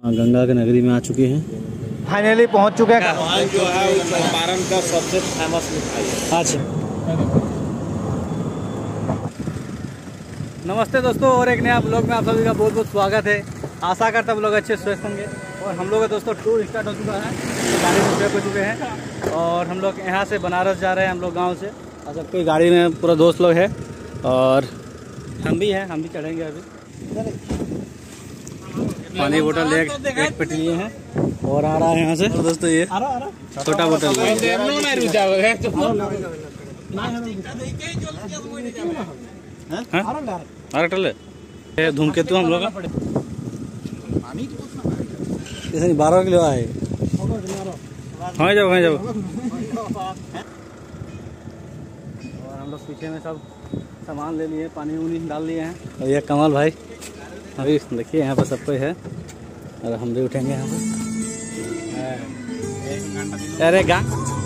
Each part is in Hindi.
गंगा के नगरी में आ चुके हैं, फाइनली पहुंच चुके हैं। जो है चंपारण का सबसे फेमस मिठाई है। अच्छा, नमस्ते दोस्तों, और एक नया ब्लॉग में आप सभी का बहुत बहुत स्वागत है। आशा करता हम लोग अच्छे स्वस्थ होंगे। और हम लोग का दोस्तों टूर स्टार्ट हो चुका है, गाड़ी में बैक हो चुके हैं और हम लोग यहाँ से बनारस जा रहे हैं। हम लोग गाँव से और सबकी गाड़ी में पूरा दोस्त लोग हैं और हम भी हैं, हम भी चढ़ेंगे अभी। पानी बोतल एक पेटी लिए हैं और आ रहा है यहाँ से दोस्तों, ये छोटा बोतल धूमकेतु हम लोग का 12 किलो है। हाँ जाओ और हम लोग पीछे में सब सामान ले लिए, पानी उनी डाल लिए हैं। और ये कमल भाई अभी देखिए यहाँ पर सब कोई है और हम भी उठेंगे यहाँ पर। अरे गा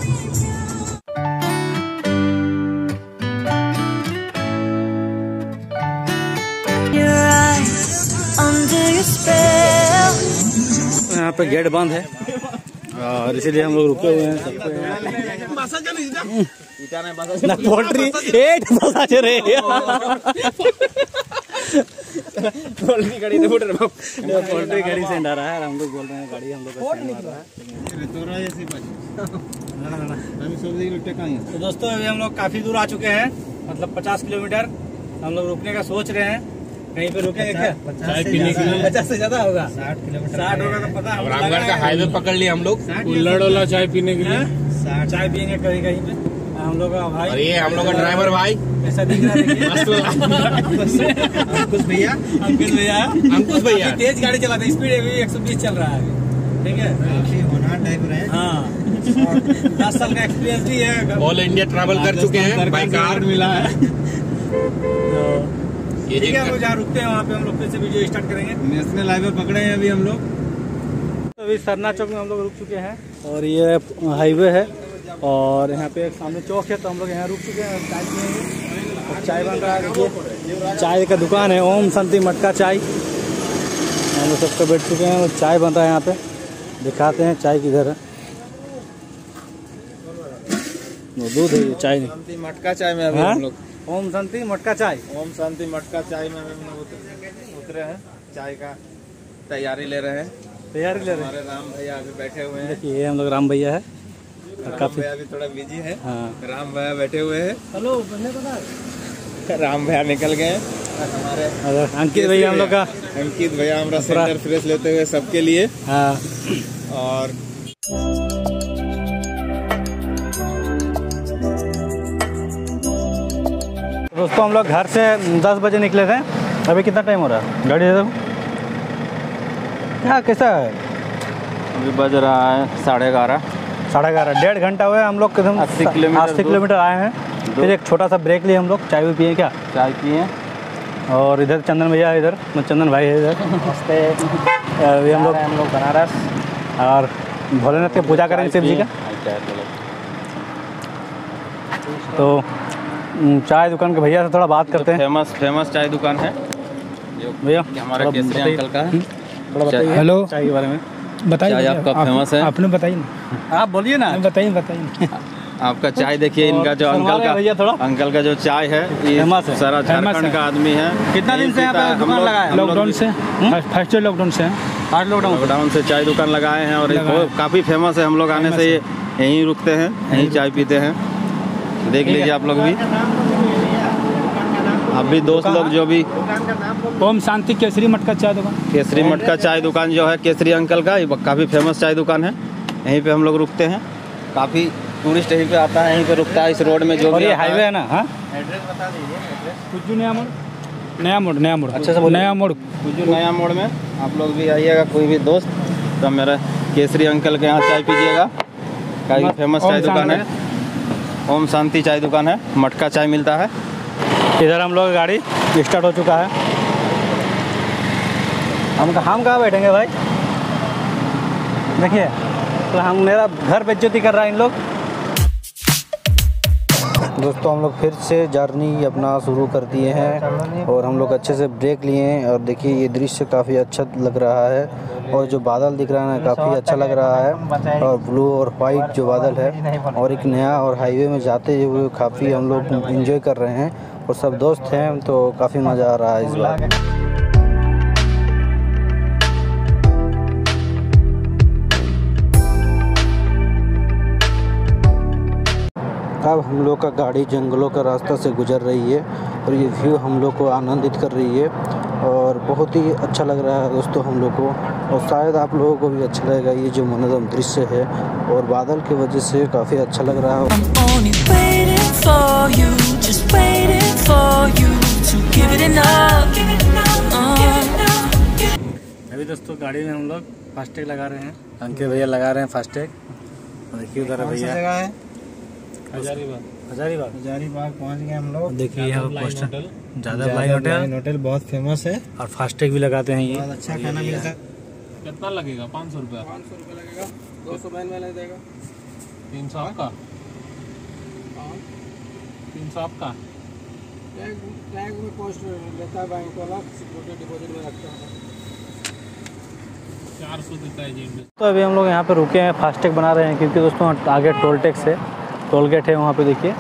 यहाँ पे गेट बंद है और इसीलिए हम लोग रुके हुए हैं। पोल्ट्री पोल्ट्री गाड़ी पोल्ट्री गाड़ी से डरा है। हम लोग बोल रहे हैं गाड़ी हम लोग तो दोस्तों अभी हम लोग काफी दूर आ चुके हैं, मतलब 50 किलोमीटर। हम लोग रुकने का सोच रहे हैं, कहीं पे रुकेंगे क्या? चाय पीने के लिए 50 से ज्यादा होगा, 60 किलोमीटर 60 होगा तो पता। रामगढ़ का हाईवे पकड़ लिया हम लोग, उल्लड़ चाय पीने के लिए। चाय पियेंगे कहीं कहीं पे हम लोग का भाई। अरे हम लोग का ड्राइवर भाई ऐसा दिख रहा है। अंकुश भैया तेज गाड़ी चलाते हैं, स्पीड अभी 120 चल रहा है अभी, ठीक है। ड्राइवर है, हाँ 10 साल का एक्सपीरियंस भी है। ऑल इंडिया ट्रैवल कर चुके हैं, बाई कार मिला है। ये ठीक है, जहाँ रुकते हैं वहाँ पे हम लोग फिर से वीडियो स्टार्ट करेंगे। नेशनल हाईवे पकड़े हैं अभी हम लोग। तो अभी सरना चौक में हम लोग रुक चुके हैं और ये हाईवे है और यहाँ पे एक सामने चौक है, तो हम लोग यहाँ रुक चुके हैं। चाय पियेंगे और चाय बन रहा है, देखिए चाय का दुकान है, ओम शांति मटका चाय। हम लोग सब पे बैठ चुके हैं और चाय बन रहा है यहाँ पे। दिखाते हैं चाय किधर है। वो दूध है, ये चाय नहीं। मटका चाय में अभी हम लोग ओम शांति मटका चाय, ओम शांति मटका चाय में हम लोग उतरे हैं। चाय का तैयारी ले रहे हैं, हमारे राम भैया अभी बैठे हुए हैं। देखिए ये हम लोग राम भैया है, राम भैया अभी थोड़ा बिजी है। हाँ राम भैया बैठे हुए हैं। हेलो, राम भैया निकल गए। हमारे अंकित भैया हम लोग का, अंकित भैया हमारा सेंटर फ्रेश लेते हुए सबके लिए। हाँ और दोस्तों हम लोग घर से 10 बजे निकले थे। अभी कितना टाइम हो रहा है? गाड़ी दे दो। क्या कैसा है? अभी बज रहा है 11:30। 11:30, 1.5 घंटा हुआ है। हम लोग कदम 80 किलोमीटर आए हैं। फिर एक छोटा सा ब्रेक लिए हम लोग, चाय भी पिए। क्या चाय पिए। और इधर चंदन भैया, इधर चंदन भाई है इधर। अभी हम लोग बनारस और भोलेनाथ की पूजा करेंगे, शिव जी का। तो चाय दुकान के भैया से थोड़ा बात करते हैं। फेमस चाय दुकान है भैया, हमारा केसरी अंकल का है। थोड़ा बताइए हेलो चाय के बारे में। बताइए, आपका फेमस है, आपने बताइए ना। आप बोलिए ना। बताइए आपका चाय देखिए। इनका जो अंकल का जो चाय है, फेमस है, सारा झारखंड का आदमी है। कितना दिन से यहाँ पे दुकान लगाया है? लॉकडाउन से, फर्स्ट लॉकडाउन से, लॉकडाउन से चाय दुकान लगाए हैं और काफ़ी फेमस है। हम लोग आने से यहीं रुकते हैं, यहीं चाय पीते हैं। देख लीजिए आप लोग भी, आप भी दोस्त लोग जो भी। ओम शांति केसरी मटका चाय दुकान, केसरी मटका चाय दुकान जो है केसरी अंकल का, काफ़ी फेमस चाय दुकान है। यहीं पे हम लोग रुकते हैं। काफ़ी टूरिस्ट यहीं पे आता है, यहीं पे रुकता है इस रोड में जो भी। ये हाईवे है ना? हाँ, एड्रेस बता दीजिए। कुछ नया मोड़। अच्छा से नया मोड़, कुछ नया मोड़ में आप लोग भी आइएगा। कोई भी दोस्त तो मेरा केसरी अंकल के यहाँ चाय पीजिएगा। काफ़ी फेमस चाय दुकान है, ओम शांति चाय दुकान है, मटका चाय मिलता है। इधर हम लोग गाड़ी स्टार्ट हो चुका है। हम कहाँ बैठेंगे भाई? देखिए तो हम, मेरा घर बेइज्जती कर रहा है इन लोग। दोस्तों हम लोग फिर से जर्नी अपना शुरू कर दिए हैं और हम लोग अच्छे से ब्रेक लिए हैं और देखिए ये दृश्य काफ़ी अच्छा लग रहा है और जो बादल दिख रहा है ना काफ़ी अच्छा लग रहा है, और ब्लू और वाइट जो बादल है, और एक नया और हाईवे में जाते हुए काफ़ी हम लोग एंजॉय कर रहे हैं और सब दोस्त हैं तो काफ़ी मज़ा आ रहा है इस बार। अब हम लोग का गाड़ी जंगलों का रास्ता से गुजर रही है और ये व्यू हम लोग को आनंदित कर रही है और बहुत ही अच्छा लग रहा है दोस्तों हम लोग को, और शायद आप लोगों को भी अच्छा लगेगा। ये जो मनोरम दृश्य है और बादल की वजह से काफ़ी अच्छा लग रहा है। अभी दोस्तों गाड़ी में हम लोग फास्टैग लगा रहे हैं, अंकित भैया लगा रहे हैं फास्टैग। देखिए उधर भैया जगह है हजारीबाग पहुंच गए हम लोग। देखिए यहाँ पोस्टर ज़्यादा भाई होटल बहुत फेमस है और फास्टैग भी लगाते हैं। ये बहुत अच्छा खाना मिलता है। कितना लगेगा? 500 रुपया। 500 रुपये लगेगा, 200 बैन वाला देगा, 300 आपका, 300 आपका। टैग में पोस्ट लेता है बैंक वाला, सिक्योरिटी डिपॉजिट में रखता है। 400 देता है जी। तो अभी हम लोग यहाँ पे रुके हैं, फास्टैग बना रहे हैं क्योंकि दोस्तों आगे टोल टैक्स है, टोल गेट है वहाँ पे। देखिए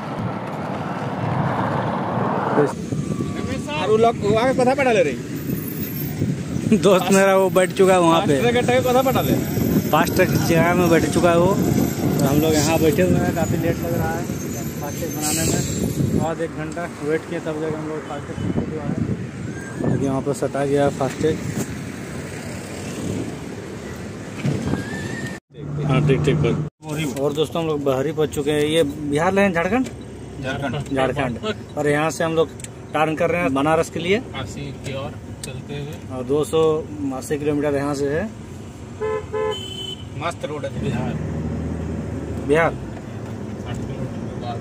कथा पढ़ा ले रही दोस्त मेरा वो बैठ चुका है वहाँ पे, कथा पढ़ा ले फास्टैग जगह में बैठ चुका है वो। तो हम लोग यहाँ बैठे हुए हैं, काफ़ी लेट लग रहा है फास्टैग बनाने में। और 1 घंटा वेट किया तब जगह हम लोग फास्टैग कंप्लीट हुआ है। देखिए वहाँ पर सटा गया फास्टैग। हाँ ठीक। और दोस्तों हम लोग बहरी पहुँच चुके हैं। ये बिहार ले झारखंड और यहाँ से हम लोग टर्न कर रहे हैं बनारस के लिए, काशी की ओर चलते हुए। और 280 किलोमीटर यहाँ से है। मस्त रोड है बिहार। 60 किलोमीटर बाद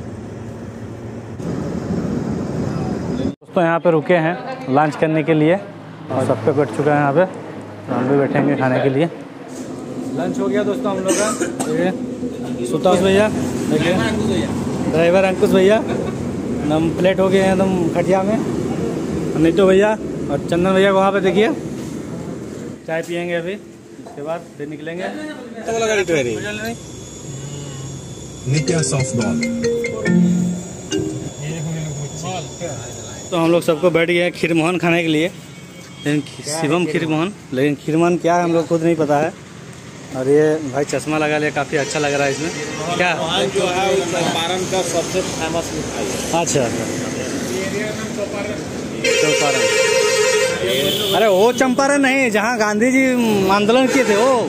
दोस्तों यहाँ पे रुके हैं लंच करने के लिए और सब पे बैठ चुका है यहाँ पे, तो हम भी बैठेंगे खाने के लिए। लंच हो गया दोस्तों हम लोग का। देखिए सुताश भैया, देखिए ड्राइवर अंकुश भैया, हम प्लेट हो गए हैं एकदम खटिया में। नीतू भैया और चंदन भैया को वहाँ पे देखिए चाय पियेंगे अभी, उसके बाद फिर निकलेंगे। तो हम लोग सबको बैठ गए हैं खीरमोहन खाने के लिए, लेकिन शिवम खीरमोहन, लेकिन खीरमोहन क्या है हम लोग खुद नहीं पता है। और ये भाई चश्मा लगा लिया, काफ़ी अच्छा लग रहा है इसमें। क्या जो है चंपारण का सबसे फेमस मिठाई है। अच्छा चंपारण, अरे वो चंपारण नहीं जहाँ गांधी जी आंदोलन किए थे वो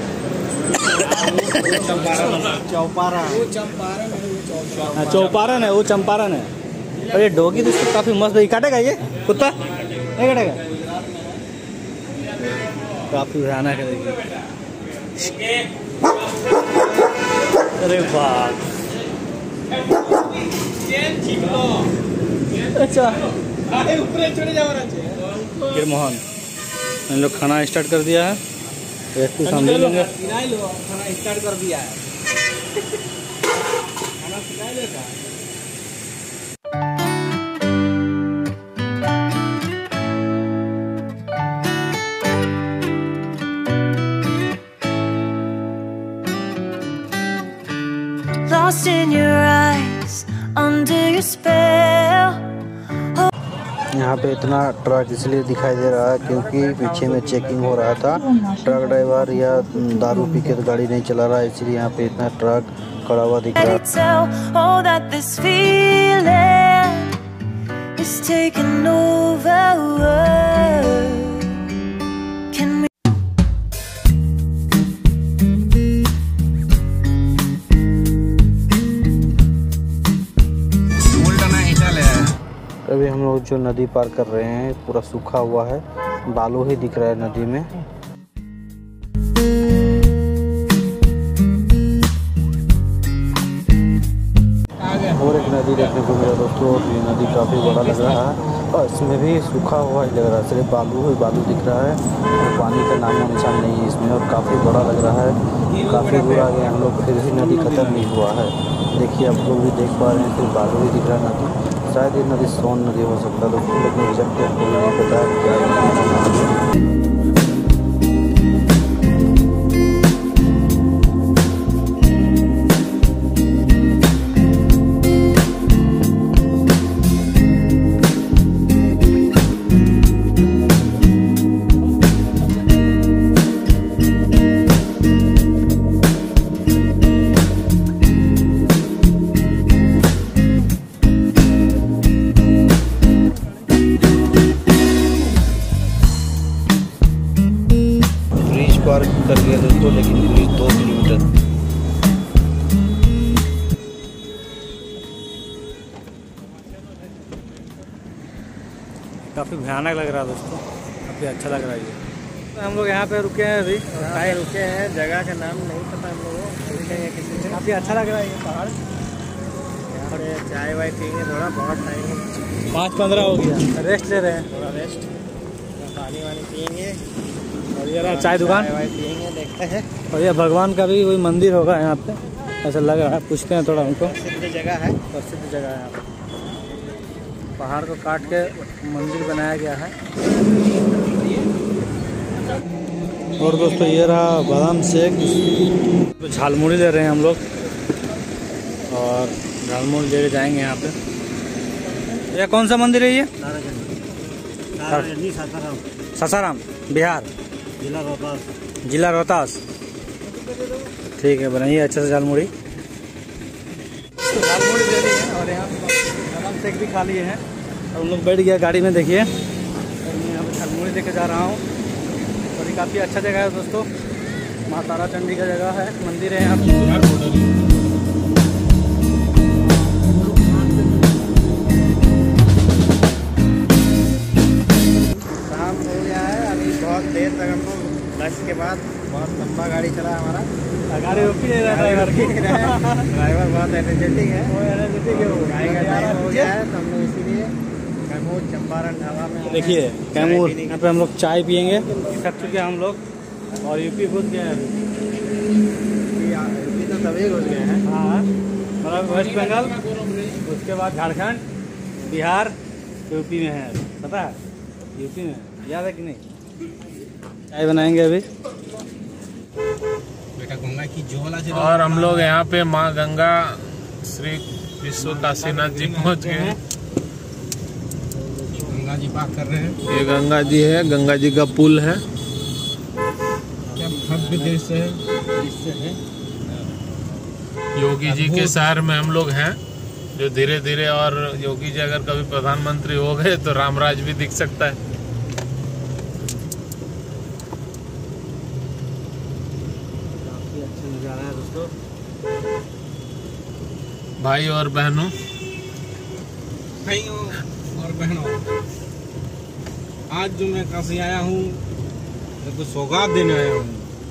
चौपारण है, वो चंपारण है। और ये डॉगी दोस्तों काफ़ी मस्त है। काटेगा ये कुत्ता नहीं काटेगा, काफ़ी भयानक है। देखिए अरे वाह, अच्छा फिर मोहन हम लोग खाना स्टार्ट कर दिया है। एक पीस हम ले लेंगे। खाना स्टार्ट कर दिया है। खाना खिला लेगा। Lost in your eyes, under your spell. यहाँ पे इतना ट्रक इसलिए दिखाई दे रहा है क्योंकि पीछे में चेकिंग हो रहा था। ट्रक ड्राइवर या दारू पी के तो गाड़ी नहीं चला रहा है, इसलिए यहाँ पे इतना ट्रक खड़ा हुआ दिख रहा है। Oh, that this feeling is taking over. Can we? अभी हम लोग जो नदी पार कर रहे हैं पूरा सूखा हुआ है, बालू ही दिख रहा है नदी में। और एक नदी देखने को मिला दोस्तों, ये नदी काफ़ी बड़ा लग रहा है और इसमें भी सूखा हुआ ही लग रहा है, सिर्फ बालू ही बालू दिख रहा है और पानी का नामो निशान नहीं है इसमें, और काफ़ी बड़ा लग रहा है। काफ़ी दूर आ गए हम लोग, फिर भी नदी खत्म नहीं हुआ है। देखिए आप लोग भी देख पा रहे हैं, फिर बालू ही दिख रहा है नदी। शायद ये नदी सोन नदी हो सकता है दोस्तों, लेकिन एग्जैक्ट नहीं पता है क्या। पार कर लिया दोस्तों, लेकिन पूरी 2 किलोमीटर। काफ़ी भयानक लग रहा है दोस्तों, काफ़ी अच्छा लग रहा है ये। तो हम लोग यहाँ पे रुके हैं अभी, रुके हैं, जगह का नाम नहीं पता हम लोगों को, किसी से। काफ़ी अच्छा लग रहा है ये पहाड़। यहाँ पे चाय वाय पियेंगे, थोड़ा बहुत टाइम 5-15 हो गया, रेस्ट ले रहे हैं, थोड़ा रेस्ट, पानी वानी पियेंगे और ये रहा चाय दुकान, वाय पियेंगे, देखते हैं। और ये भगवान का भी कोई मंदिर होगा यहाँ पे, ऐसा लग रहा है, पूछते हैं थोड़ा उनको। प्रसिद्ध जगह है, प्रसिद्ध जगह है यहाँ पे। पहाड़ को काट के मंदिर बनाया गया है। और दोस्तों ये रहा बादाम शेक, तो झालमुड़ी ले रहे हैं हम लोग और झालमुड़ी ले जाएंगे यहाँ पे। ये कौन सा मंदिर है ये? सासाराम, बिहार, जिला रोहतास। ठीक है, बनाइए अच्छे से झालमुड़ी। झालमुड़ी ले ली है और यहाँ बादाम शेक भी खा लिए हैं और हम लोग बैठ गया गाड़ी में, देखिए। और मैं यहाँ पे झालमुड़ी लेके जा रहा हूँ और ये काफ़ी अच्छा जगह है दोस्तों, माँ तारा चंडी का जगह है, मंदिर है यहाँ पे। शाम हो गया है, अभी बहुत देर तक हम लोग लंच के बाद, बहुत लंबा गाड़ी चला हमारा, गाड़ी रुक ही नहीं रहा, ड्राइवर बहुत एनर्जेटिक है, वो एनर्जेटिक है, वो गाड़ी का टाइम हो गया है, तो हम लोग इसीलिए कैमूर चंपारण ढाबा में। देखिए कैमूर, यहाँ पे हम लोग चाय पियेंगे, थक चुके हैं हम लोग। और यूपी घुस गए हैं, यूपी तो सभी घुस गए हैं। हाँ, मतलब वेस्ट बंगाल, उसके बाद झारखंड, बिहार, यूपी में है, पता है? यूपी में याद है कि नहीं? चाय बनाएंगे अभी। और हम लोग यहाँ पे माँ गंगा श्री विश्व काशीनाथ जी पहुँच गए हैं। गंगा जी पार कर रहे हैं। ये गंगा जी है, गंगा जी का पुल है। क्या भव्य दृश्य है। योगी जी के शहर में हम लोग हैं, जो धीरे धीरे, और योगी जी अगर कभी प्रधानमंत्री हो गए तो रामराज भी दिख सकता है। भाई और बहनों, आज जो मैं काशी आया हूँ, मैं कुछ सौगात देने आया हूँ।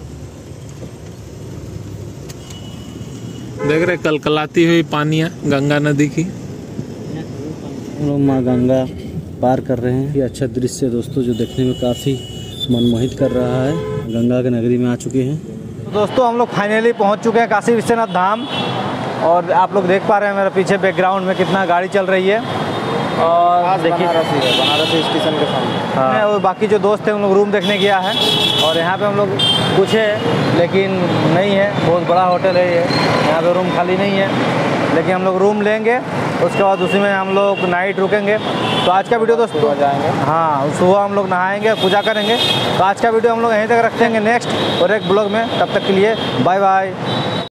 देख रहे कलकलाती हुई पानियाँ गंगा नदी की। हम लोग माँ गंगा पार कर रहे हैं। ये अच्छा दृश्य है दोस्तों, जो देखने में काफ़ी मनमोहित कर रहा है। गंगा के नगरी में आ चुके हैं। तो दोस्तों हम लोग फाइनली पहुँच चुके हैं काशी विश्वनाथ धाम। और आप लोग देख पा रहे हैं मेरे पीछे बैकग्राउंड में कितना गाड़ी चल रही है। और देखिए बनारसी स्टेशन के सामने। हाँ, और बाकी जो दोस्त हैं उन लोग रूम देखने गया है। और यहाँ पे हम लोग पूछे लेकिन नहीं है, बहुत बड़ा होटल है ये, यहाँ पे रूम खाली नहीं है। लेकिन हम लोग रूम लेंगे, उसके बाद उसी में हम लोग नाइट रुकेंगे। तो आज का वीडियो दोस्तों जाएंगे, हाँ सुबह हम लोग नहाएंगे, पूजा करेंगे। तो आज का वीडियो हम लोग यहीं तक रखेंगे नेक्स्ट और एक ब्लॉग में। तब तक के लिए बाय बाय।